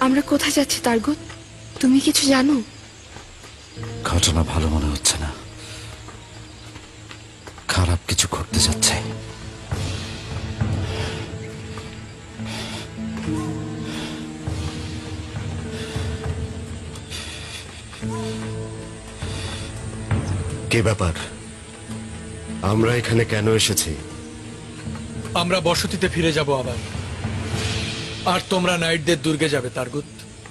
আমরা কোথায় যাচ্ছি তারগুত? তুমি কিছু জানো? ঘটনা ভালো মনে হচ্ছে না, খারাপ কিছু ঘটতে যাচ্ছে। কি ব্যাপার? আমরা এখানে কেন এসেছি? আমরা বসতিতে ফিরে যাব আবার, আর তোমরা নাইটদের দুর্গে যাবে তারগুত।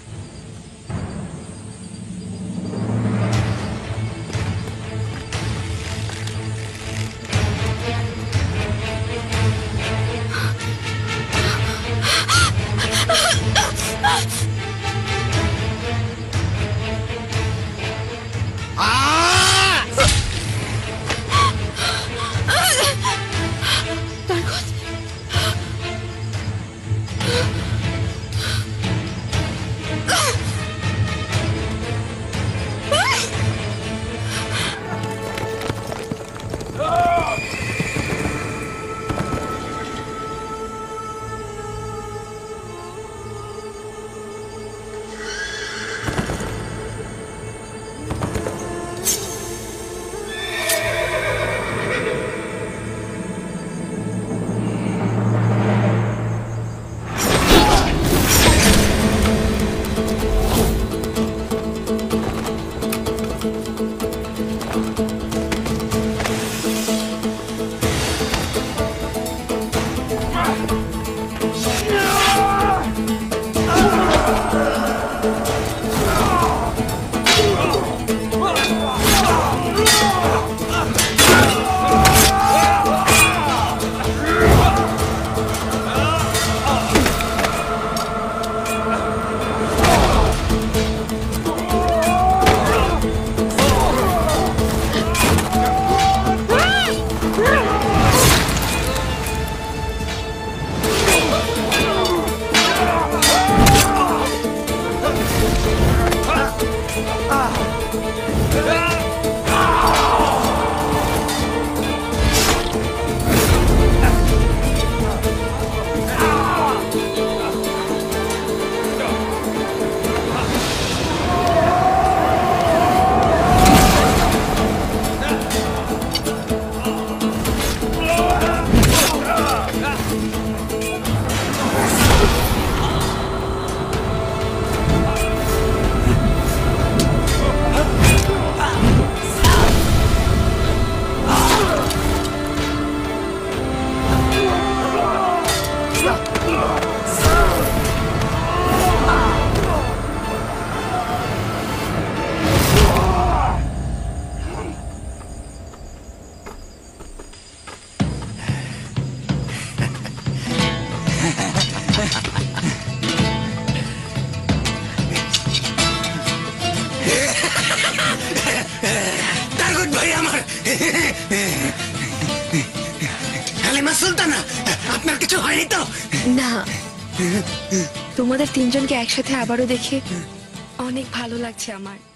আপনার কিছু হয়নি তো? না, তোমাদের তিনজনকে একসাথে আবারও দেখে অনেক ভালো লাগছে আমার।